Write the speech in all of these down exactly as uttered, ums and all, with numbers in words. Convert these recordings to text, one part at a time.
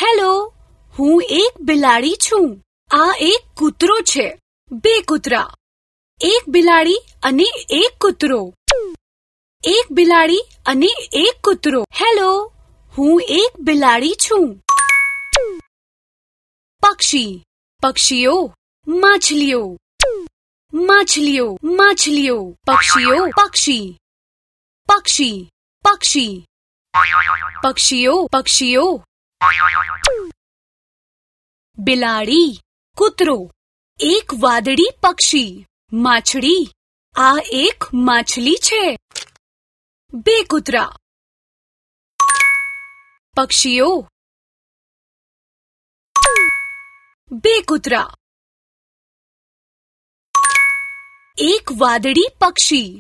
Hello, હું એક બિલાડી છું. આ એક કૂતરો છે. બે કૂતરા. એક બિલાડી અને એક કૂતરો. એક બિલાડી અને એક કૂતરો. હેલો, હું એક બિલાડી છું. પક્ષી. પક્ષીઓ, માછલીઓ. માછલીઓ, માછલીઓ. પક્ષીઓ, પક્ષી. પક્ષી, પક્ષી. પક્ષીઓ, પક્ષીઓ. બિલાડી, કૂતરો. એક વાદળી પક્ષી. માછલી. આ એક માછલી છે. બે કૂતરા. પક્ષીઓ. બે કૂતરા. એક વાદળી પક્ષી.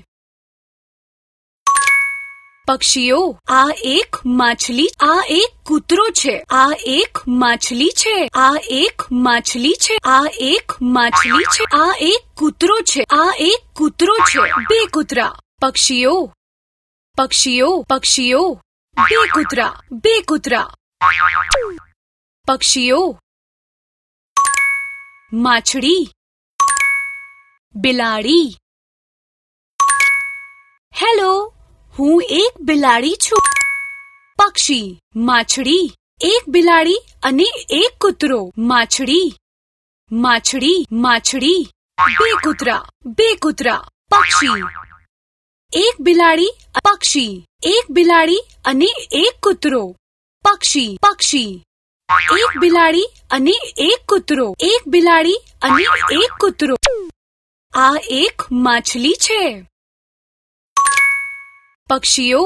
પક્ષીઓ. આ એક માછલી. આ એક કૂતરો છે. આ એક માછલી છે. આ એક માછલી છે. આ એક માછલી છે. આ એક કૂતરો છે. આ એક કૂતરો છે. બે કૂતરા. પક્ષીઓ. પક્ષીઓ, પક્ષીઓ. બે કૂતરા. બે કૂતરા. પક્ષીઓ. માછલી. બિલાડી. હેલો, હું એક બિલાડી છું. પક્ષી, માછલી. એક બિલાડી અને એક કૂતરો. માછલી. માછલી, માછલી. બે કૂતરા. બે કૂતરા. પક્ષી. એક બિલાડી. પક્ષી. એક બિલાડી અને એક કૂતરો. પક્ષી, પક્ષી. એક બિલાડી અને એક કૂતરો. એક બિલાડી અને એક કૂતરો. આ એક માછલી છે. પક્ષીઓ.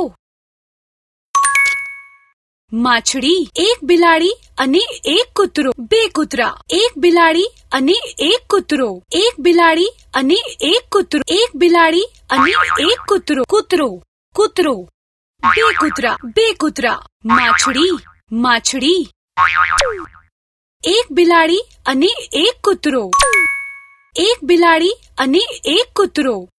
માછલી. એક બિલાડી અને એક કૂતરો. બે કૂતરા. એક બિલાડી અને એક કૂતરો. એક બિલાડી અને એક કૂતરો. એક બિલાડી અને એક કૂતરો. કૂતરો, કૂતરો. બે કૂતરા. બે કૂતરા. માછલી. માછલી. એક બિલાડી અને એક કૂતરો. એક બિલાડી અને એક કૂતરો.